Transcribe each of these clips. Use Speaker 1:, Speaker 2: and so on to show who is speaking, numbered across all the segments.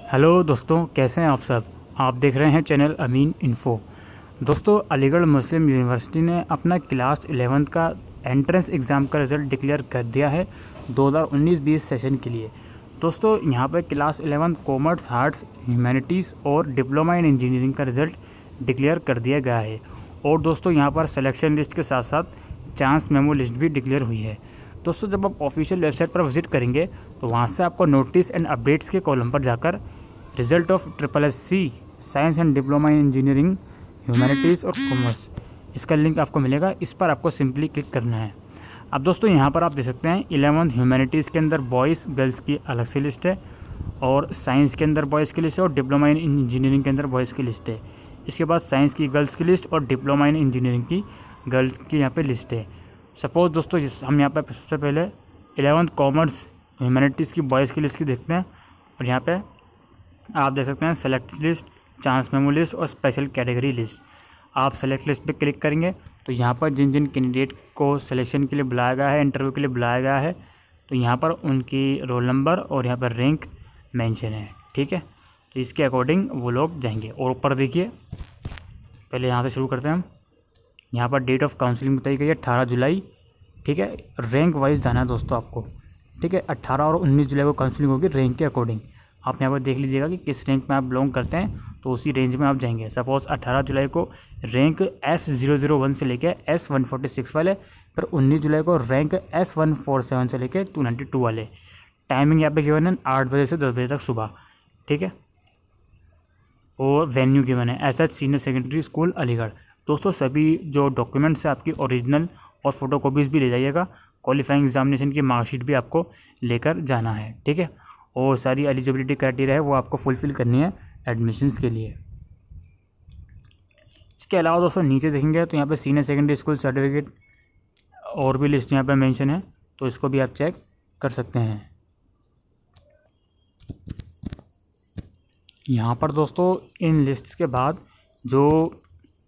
Speaker 1: Hello दोस्तों, कैसे हैं आप सब। आप देख रहे हैं चैनल अमीन इन्फो। दोस्तों, अलीगढ़ मुस्लिम यूनिवर्सिटी ने अपना क्लास 11th का एंट्रेंस एग्ज़ाम का रिज़ल्ट डिक्लेयर कर दिया है 2019-20 सेशन के लिए। दोस्तों, यहाँ पर क्लास 11 कॉमर्स, आर्ट्स, ह्यूमैनिटीज़ और डिप्लोमा इन इंजीनियरिंग का रिज़ल्ट डिक्लेयर कर दिया गया है। और दोस्तों, यहाँ पर सिलेक्शन लिस्ट के साथ साथ चांस मेमो लिस्ट भी डिक्लेयर हुई है। दोस्तों, जब आप ऑफिशियल वेबसाइट पर विजिट करेंगे तो वहाँ से आपको नोटिस एंड अपडेट्स के कॉलम पर जाकर result of SSC science and diploma in engineering, humanities और कॉमर्स, इसका लिंक आपको मिलेगा। इस पर आपको सिंपली क्लिक करना है। अब दोस्तों, यहाँ पर आप देख सकते हैं 11th ह्यूमैनिटीज़ के अंदर बॉयज़ गर्ल्स की अलग से लिस्ट है, और साइंस के अंदर बॉयज़ की लिस्ट है, और डिप्लोमा इन इंजीनियरिंग के अंदर बॉयज़ की लिस्ट है। इसके बाद साइंस की गर्ल्स की लिस्ट और डिप्लोमा इन इंजीनियरिंग की गर्ल्स की यहाँ पर लिस्ट है। सपोज़ दोस्तों, हम यहाँ पर सबसे पहले 11th कॉमर्स ह्यूमैनिटीज़ की बॉयज़ की लिस्ट की देखते हैं। और यहाँ पे आप देख सकते हैं select list, chance memo list और स्पेशल कैटेगरी लिस्ट। आप सेलेक्ट लिस्ट पे क्लिक करेंगे तो यहाँ पर जिन जिन कैंडिडेट को सिलेक्शन के लिए बुलाया गया है, इंटरव्यू के लिए बुलाया गया है, तो यहाँ पर उनकी रोल नंबर और यहाँ पर रैंक मेंशन है। ठीक है, तो इसके अकॉर्डिंग वो लोग जाएंगे। और ऊपर देखिए, पहले यहाँ से शुरू करते हैं हम। यहाँ पर डेट ऑफ काउंसलिंग बताई गई है 18 जुलाई। ठीक है, रैंक वाइज जाना है दोस्तों आपको। ठीक है, 18 और 19 जुलाई को काउंसलिंग होगी रैंक के अकॉर्डिंग। आप यहाँ पर देख लीजिएगा कि किस रैंक में आप बिलोंग करते हैं, तो उसी रेंज में आप जाएंगे। सपोज़ 18 जुलाई को रैंक S001 से लेकर S146 वाले, फिर 19 जुलाई को रैंक S147 से लेकर 292 वाले। टाइमिंग यहाँ पे गिवन है 8 बजे से 10 बजे तक सुबह। ठीक है, और वेन्यू गिवन है SH senior secondary school Aligarh. दोस्तों, सभी जो डॉक्यूमेंट्स है आपकी ओरिजिनल और फ़ोटो कॉपीज़ भी ले जाइएगा। क्वालिफाइंग एग्जामिनेशन की मार्कशीट भी आपको लेकर जाना है। ठीक है, और सारी एलिजिबिलिटी क्राइटेरिया है वो आपको फुलफ़िल करनी है एडमिशन्स के लिए। इसके अलावा दोस्तों, नीचे देखेंगे तो यहाँ पे सीनियर सेकेंडरी स्कूल सर्टिफिकेट और भी लिस्ट यहाँ पे मेंशन है, तो इसको भी आप चेक कर सकते हैं। यहाँ पर दोस्तों, इन लिस्ट्स के बाद जो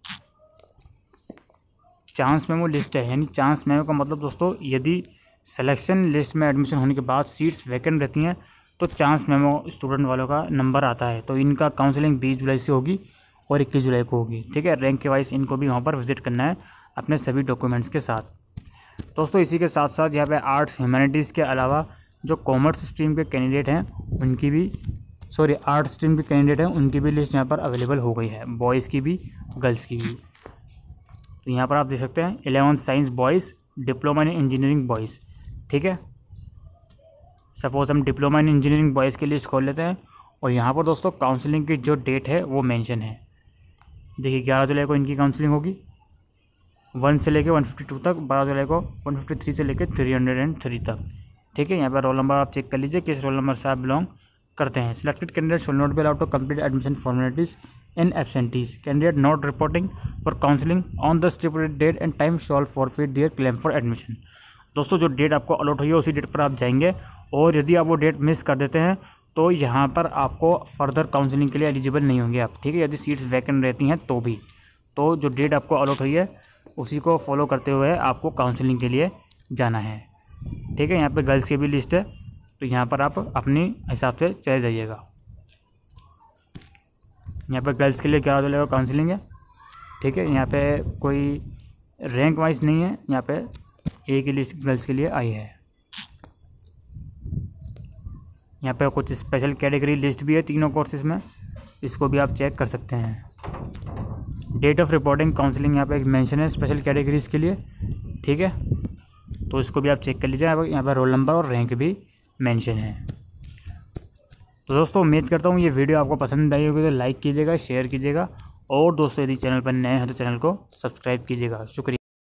Speaker 1: चांस मेमो लिस्ट है, यानी चांस मेमो का मतलब दोस्तों, यदि सिलेक्शन लिस्ट में एडमिशन होने के बाद सीट्स वैकेंट रहती हैं तो चांस मेमो स्टूडेंट वालों का नंबर आता है। तो इनका काउंसलिंग 20 जुलाई से होगी और 21 जुलाई को होगी। ठीक है, रैंक के वाइज इनको भी वहाँ पर विजिट करना है अपने सभी डॉक्यूमेंट्स के साथ। दोस्तों, इसी के साथ साथ यहाँ पे आर्ट्स ह्यूमैनिटीज़ के अलावा जो कॉमर्स स्ट्रीम के कैंडिडेट हैं उनकी भी आर्ट्स स्ट्रीम के कैंडिडेट हैं उनकी भी लिस्ट यहाँ पर अवेलेबल हो गई है, बॉयज़ की भी गर्ल्स की भी। तो यहाँ पर आप देख सकते हैं 11th science boys, diploma in engineering boys. ठीक है, सपोज़ हम डिप्लोमा इन इंजीनियरिंग बॉयज़ की लिस्ट खोल लेते हैं। और यहाँ पर दोस्तों, काउंसलिंग की जो डेट है वो मेंशन है। देखिए, 11 जुलाई को इनकी काउंसलिंग होगी 1 से लेकर 152 तक, 12 जुलाई को 153 से लेकर 303 तक। ठीक है, यहाँ पर रोल नंबर आप चेक कर लीजिए किस रोल नंबर से आप बिलोंग करते हैं। Selected candidate should not be allowed to complete admission formalities in absentees. Candidate not reporting for counselling on the stipulated date and time shall forfeit their claim for admission. दोस्तों, जो date आपको allot हुई है उसी date पर आप जाएंगे, और यदि आप वो डेट मिस कर देते हैं तो यहाँ पर आपको फर्दर काउंसलिंग के लिए एलिजिबल नहीं होंगे आप। ठीक है, यदि सीट्स वैकेंट रहती हैं तो भी, तो जो डेट आपको अलॉट हुई है उसी को फॉलो करते हुए आपको काउंसलिंग के लिए जाना है। ठीक है, यहाँ पे गर्ल्स की भी लिस्ट है, तो यहाँ पर आप अपनी हिसाब से चले जाइएगा। यहाँ पे गर्ल्स के लिए 11 जुलाई को काउंसलिंग है। ठीक है, यहाँ पे कोई रैंक वाइज नहीं है, यहाँ पे एक ही लिस्ट गर्ल्स के लिए आई है। यहाँ पे कुछ स्पेशल कैटेगरी लिस्ट भी है तीनों कोर्सेज में, इसको भी आप चेक कर सकते हैं। डेट ऑफ रिपोर्टिंग काउंसलिंग यहाँ पे एक मेंशन है स्पेशल कैटेगरीज के लिए। ठीक है, तो इसको भी आप चेक कर लीजिए। यहाँ पर रोल नंबर और रैंक भी मेंशन है। तो दोस्तों, उम्मीद करता हूँ ये वीडियो आपको पसंद आई होगी, तो लाइक कीजिएगा, शेयर कीजिएगा, और दोस्तों यदि चैनल पर नए हैं तो चैनल को सब्सक्राइब कीजिएगा। शुक्रिया।